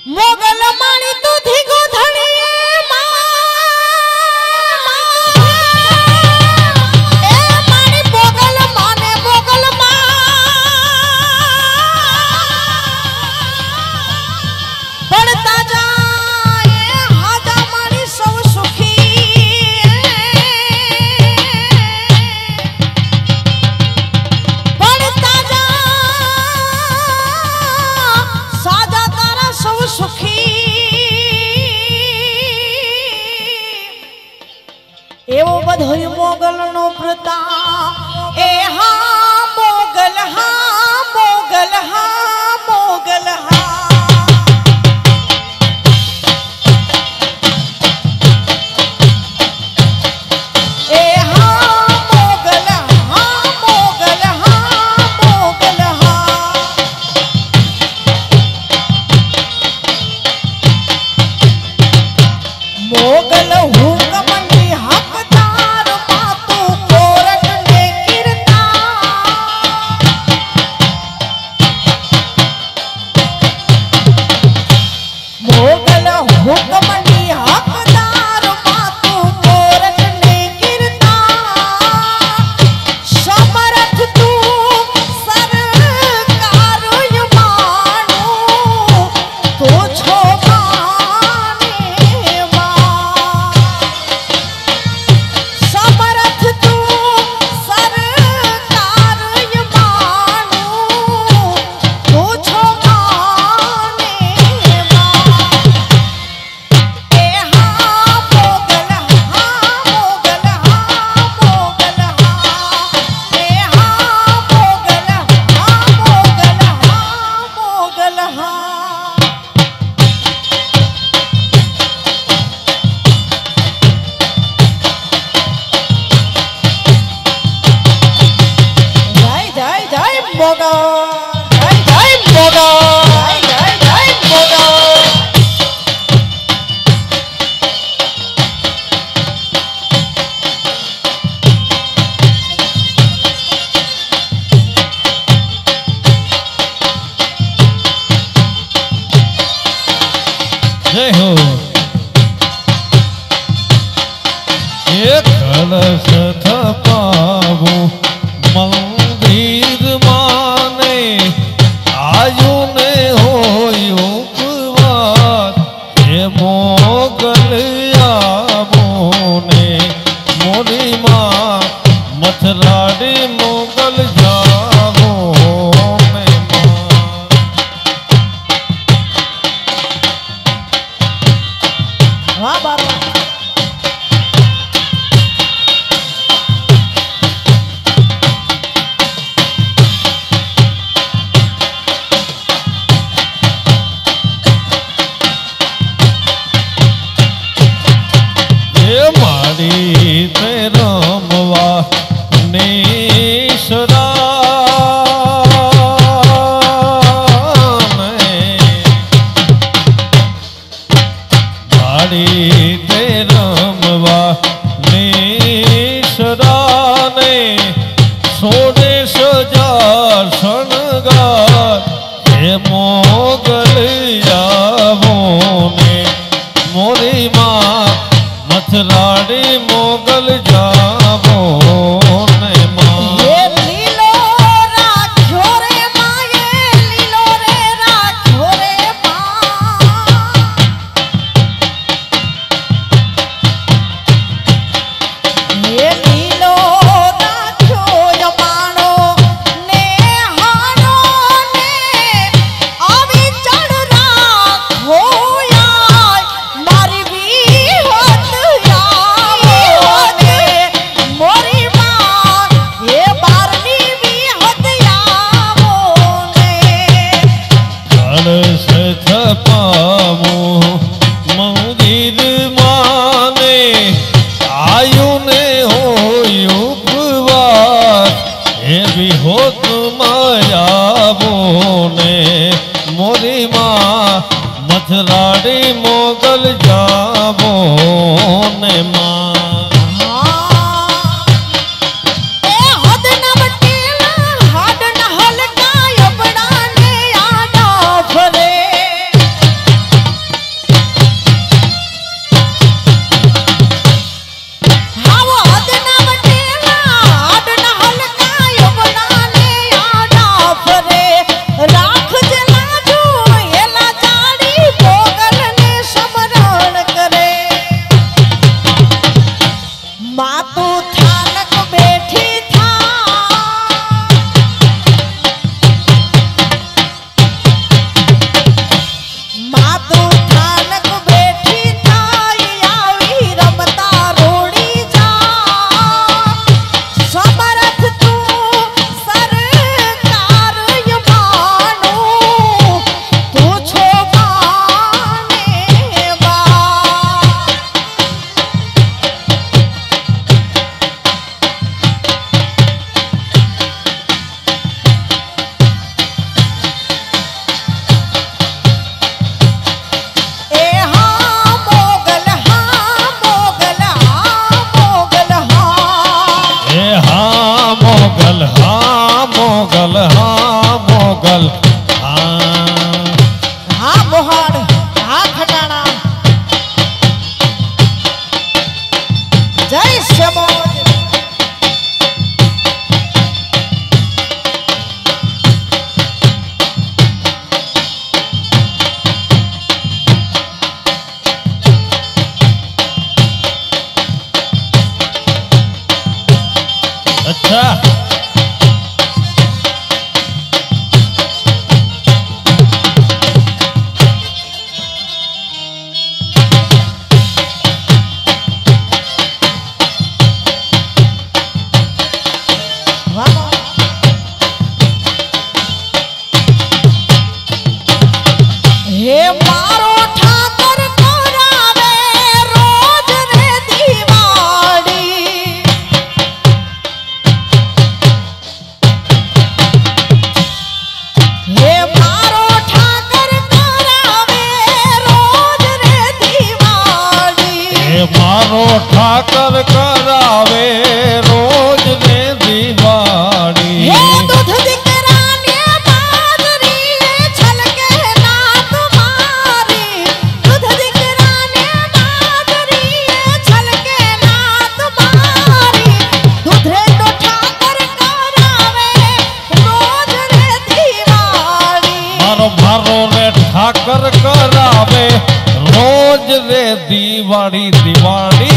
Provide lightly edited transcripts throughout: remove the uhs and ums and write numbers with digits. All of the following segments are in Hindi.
मोगल माणी तो धीगो धड़ी एवो बधोई मोगल नो प्रताप ए हाँ मोगल हाँ मोगल हाँ मोगल हाँ ए हाँ मोगल हाँ मोगल हाँ मोगल हाँ मोगल हुक्मंदी हकदार मातू कोरट ने गिरता मोगल हुक्मंदी हकदार मातू कोरट ने गिरता समर्थ तू सरकार मानू तो छो जय हो। ये कलश थपावो मंदिर माने आयु ने हो उपवास ये मोगल आबोने मोरी माँ मथराड़ी मोगल जाबो ने हाँ बाबा ये मारी रमवा नेशरा रमवा नेशरा ने सोने सजार शणगार हे मोगल आवोने मोरी माँ मथराड़ी मोगल जावो ने माँ ये लीलो राखो रे माँ ये लीलो रे राखो रे माँ ये लीलो राखो यमानो ने हानो ने अभी चढ़ राखो यार मारी भी होत मोरी माँ ये बारनी भी होत यावोने कलश थपावो मंदिर माने आयु ने हो उपवास ये भी होत मायावो ने मोरी माँ मथराड़ी मोगल जावो ने माँ ये मारो ठाकर करावे रोज रे दिवाड़ी। ये मारो ठाकर करावे रोज रे दिवाड़ी। ये मारो ठाकर करावे रोज रे दिवाड़ी। ये दूध दिकरा ने बाजरी छलके ना तुम्हारी। दूध दिकरा ने बाजरी छलके ना तुम्हारी। दूधे तो ठाकर करावे रोज रे दिवाड़ी। मारो मारो रे ठाकर करावे रोज रे दिवाड़ी दिवाड़ी।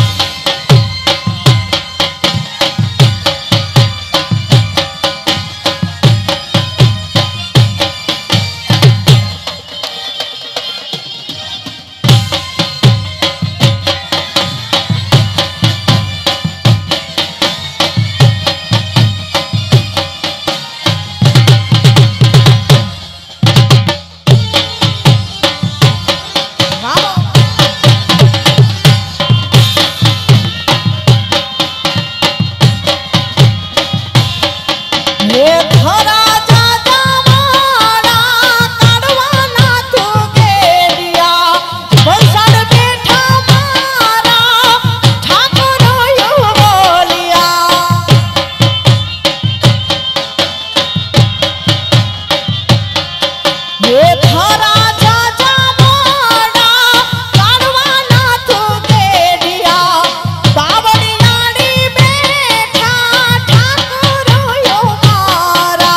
ये धरा जा जवाना कड़वाना तू गेरिया। बंसड़ बैठा मारा ठाकुर यू बोलिया। ये धरा जा जवाना कड़वाना तू गेरिया। बावड़ियाड़ी बैठा ठाकुर यो मारा।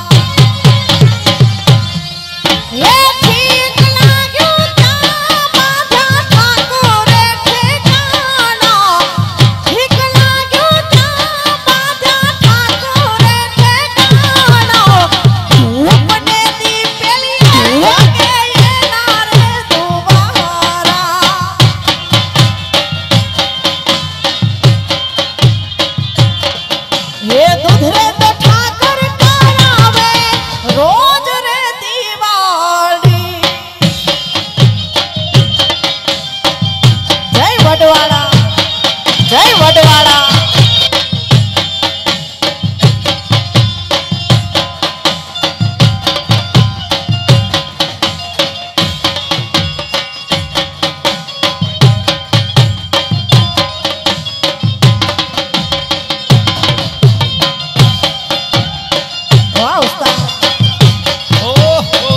ये ठीक लाग्यो ता बाधा ठाकुर ठेकाना। ठीक लाग्यो ता बाधा ठाकुर ठेकाना। धूप ने दी पेली जागे ये नारे दुबारा। ये दूध रे तो ठाकर करावे रोज रे दिवाड़ी। जय वडवाड़ा, जय वडवाड़ा। वाह उस्ताद। ओहो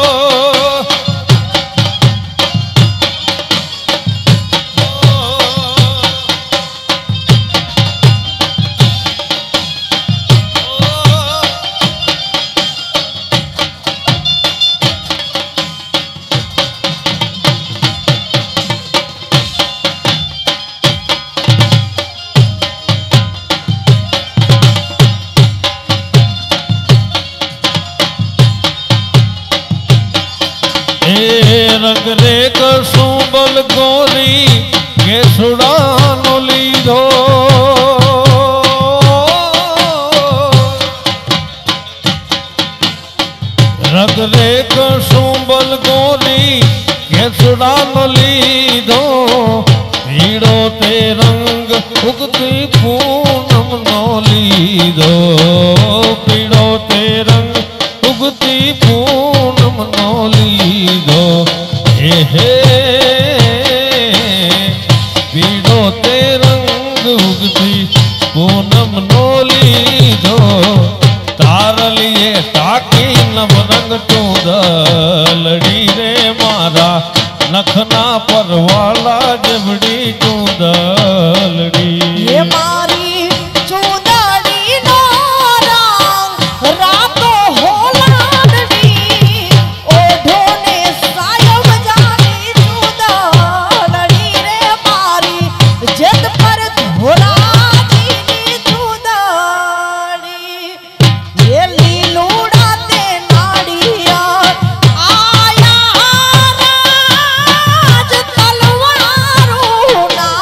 रंग रे कसुंबल गोरी के सुड़ानो लीधो। रंग रे कसुंबल गोरी के सुड़ानो लीधो। पीड़ो ते रंग उगती पूनम नो लीधो। पीड़ो ते रंग उगती पूनम नो लीधो। हे पीड़ो ते रंग उगती पूनम नो लीधो। तार लिए टाकी नव रंग चूंदलड़ी रे मारा। नखना परवाला जबड़ी चूंदलड़ी। ये मारी चूंदड़ी नो रंग रातो हो लाडड़ी। ओढ़ो ने सायब जानी चूंदड़ी रे मारी। जद पर धोला दीनी चूंदड़ी। ये लीलूड़ा ते नाड़िया आया राज तलवारू ना।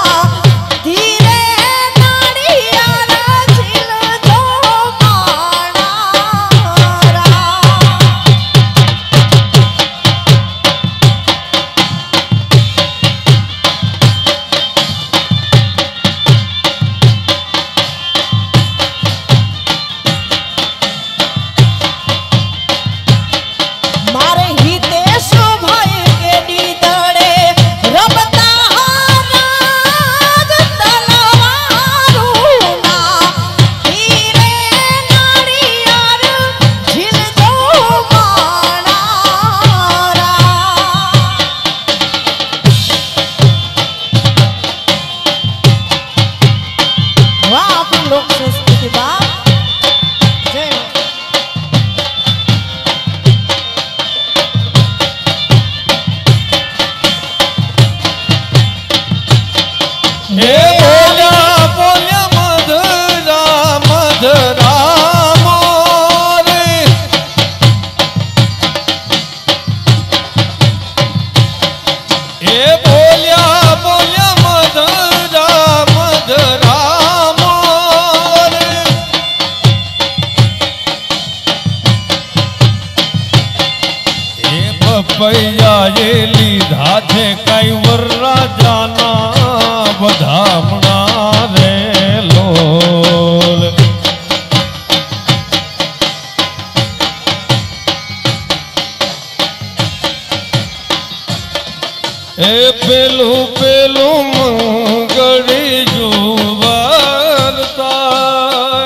એ બોલ્યા બોલ્યા મધરા મધરા મોર એ પપૈયા એ લીધા છે કઈ વરરાજાના વધામણા રે લોલ એ પેલું પેલું મંગળી જુવારતા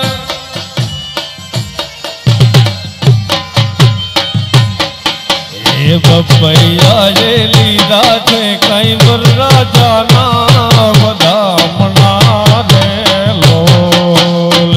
એ પપૈયા એ લીધા છે કઈ વરરાજાના વધામણા રે લોલ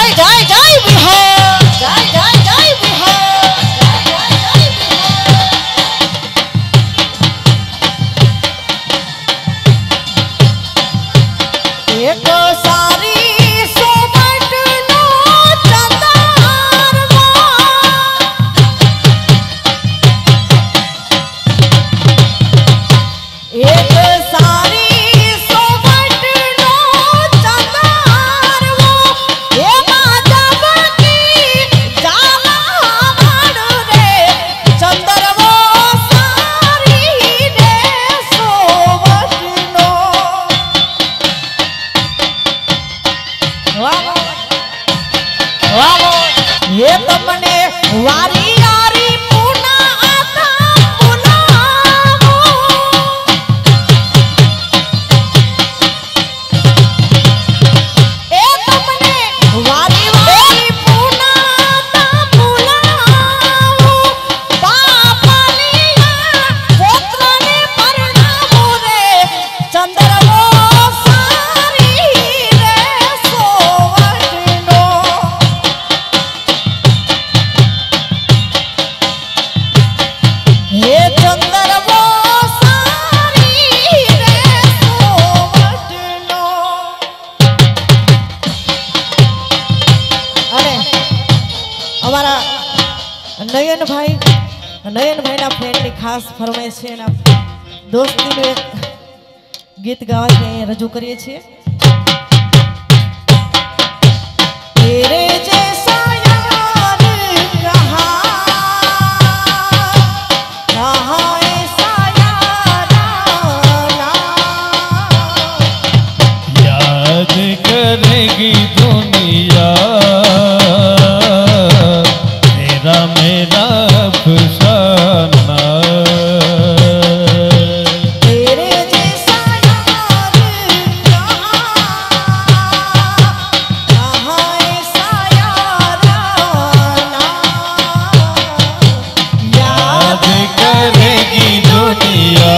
जय जय जय बिहार, जय जय जय बिहार, जय जय जय बिहार। एक सारी सोबत नो चंदारवा, एक सारी सोबत नो चंदारवा, ये माधव की जाला मारू रे चंदरवो सारी रे सोबत नो। ये तमने वारी यारी पूना आता बुलावो, ये तमने वारी वारी पूना आता बुलावो, बापानिया पोत्रने परणावो रे चंद्रवो सारी रे सोवटनो। हे चंद्रवो सारी रे सोवटनो। अरे हमारा नयन भाई ना फ्रेंड ની ખાસ ફરમાઈશ છે અને દોસ્તીનું એક ગીત ગાવા કે રજૂ કરીએ છીએ। तेरे जैसा यार कहाँ ऐसा याराना, याद करेगी दुनिया तेरा मेरा अफसाना। तेरे जैसा यार कहाँ ऐसा याराना, याद करेगी दुनिया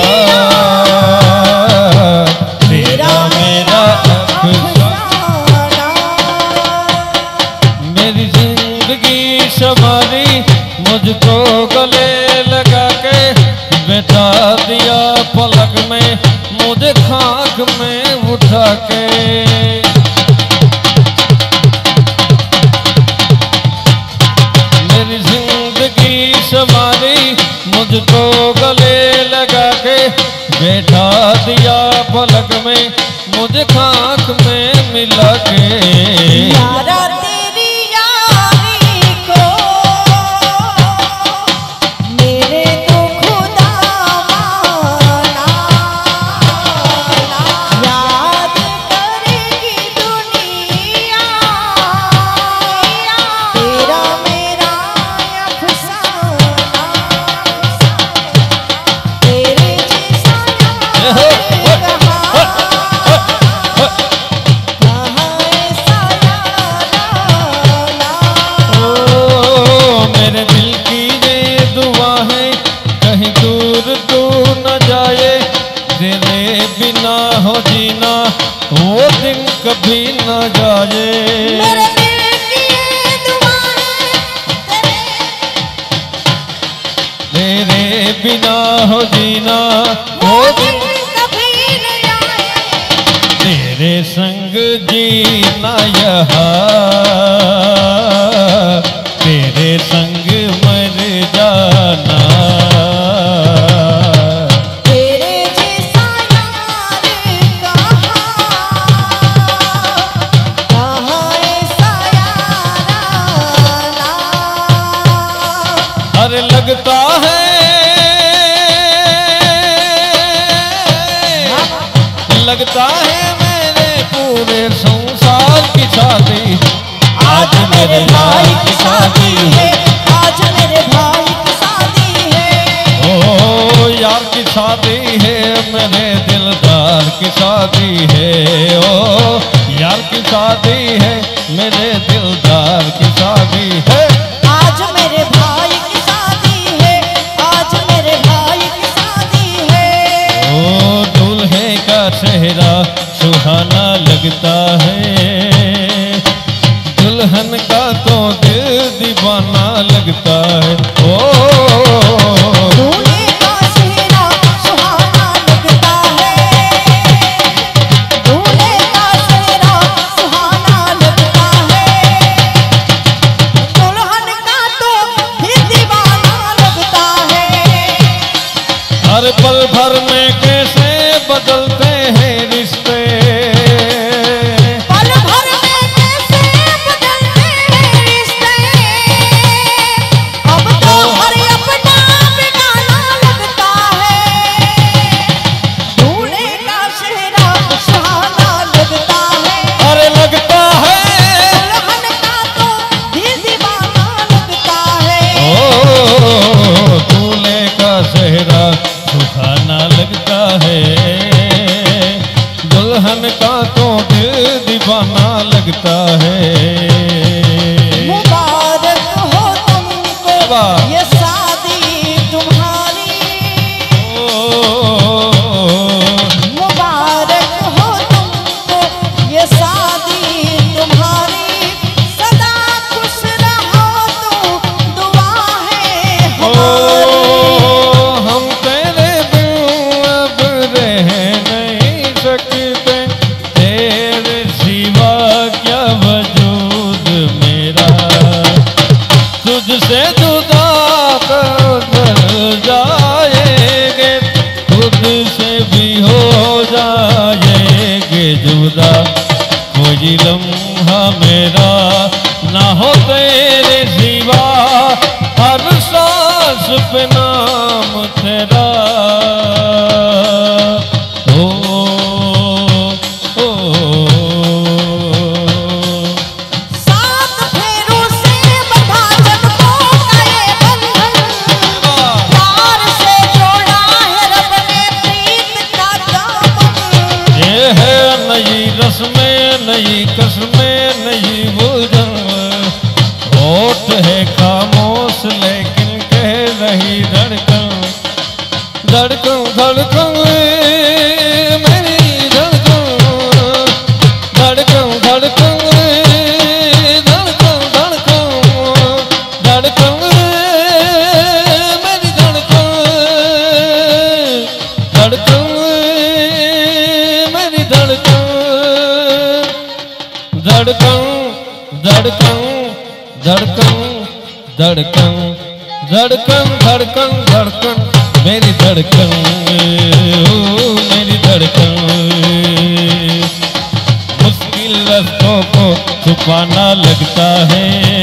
तेरा मेरा अफसाना। मेरी जिंदगी संवारी मुझको गले लगा के बैठा दिया पलक में, मुझे खाक में उठा के। मेरी जिंदगी संवारी मुझको गले लगा के बैठा दिया पलक में, मुझे खाक में मिला के। यारा तेरी यारी को मेरे तो खुदा माना, याद करेगी दुनिया तेरा मेरा अफसाना। तेरे जैसा यार मेरे दिल की ये दुआ है कहीं दूर तू न जाए, तेरे बिना हो जीना वो दिन कभी न जाए। मेरे दिल की ये दुआ है तेरे बिना हो जीना वो दिन कभी न आए, तेरे संग जीना यहाँ, तेरे संग मर जाना। तेरे जैसा यार कहाँ ऐसा याराना। अरे लगता है मेरे पूरे संसार की शादी आज मेरे भाई की शादी है, आज मेरे भाई की शादी है। ओ यार की शादी है, मेरे दिलदार की शादी है। ओ यार की शादी है, मेरे दिलदार की शादी है। आज मेरे भाई की शादी है, आज मेरे भाई की शादी है। ओ दूल्हे का चेहरा सुहाना लगता है, दुल्हन का तो दिल दीवाना लगता है। ओ दूल्हे का चेहरा सुहाना लगता है, दूल्हे का चेहरा सुहाना लगता है, दुल्हन का तो दिल दीवाना लगता है। हर पल भर में कैसे बदलते हैं रिश्ते, पल भर में कैसे बदलते हैं रिश्ते, अब तो हर अपना बेगाना लगता है, दूल्हे का चेहरा सुहाना लगता है, अरे लगता है। दुल्हन का तो दिल दीवाना लगता है। ओ दूल्हे का चेहरा सुहाना लगता है, दुल्हन का तो दिल दीवाना लगता है। मुबारक हो तुमको वाह। ये शादी तुम्हारी, मुबारक हो तुमको ये शादी तुम्हारी, सदा खुश रहो तुम दुआ है ओ हमारी। हम तेरे बिन अब रह नहीं सकते, तेरे सिवा क्या वजूद मेरा, तुझसे जुदा कर जाएंगे, खुद से भी हो जाएंगे जुदा, कोई लम्हा मेरा ना हो तेरे सिवा, हर सांस पे नाम तेरा। ओ, ओ, सात फेरों से बंधा जन्मों का ये बंधन, प्यार से जोड़ा है रब ने प्रीत का दामन। ये है नई रस्में, नई कसमें, नई उलझन, होठ है खामोश लेकिन कह रही धड़कन, धड़कन धड़कन मेरी धड़कन, धड़कन धड़कन धड़कन धड़कन, धड़कन मेरी धड़कन, धड़कन मेरी धड़कन, धड़कन धड़कन धड़कन धड़कन धड़कन धड़कन धड़कन मेरी धड़कन, ओ मेरी धड़कन। मुश्किल रास्तों को छुपाना लगता है,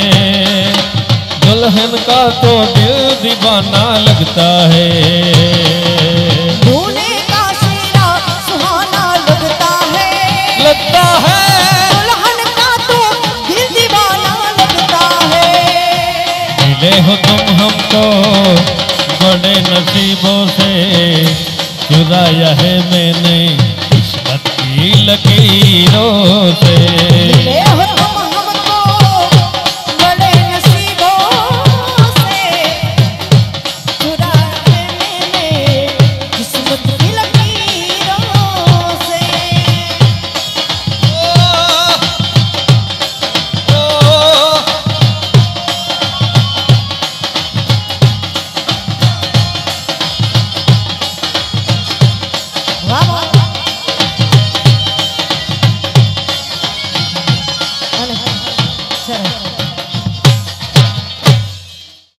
दुल्हन का तो दिल दीवाना लगता है। दूल्हे का चेहरा सुहाना लगता है, लगता है। दुल्हन का तो दिल दीवाना लगता है। मिले हो तुम हमको बड़े नसीबों से, चुराया है मैंने किस्मत की लकीरों से। मिले हो